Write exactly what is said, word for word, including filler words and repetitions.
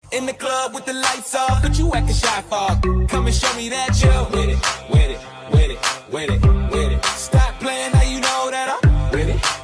In the club with the lights off, but you acting shy for. Come and show me that you're with it, with it, with it, with it, with it. Stop playing, now you know that I'm with it.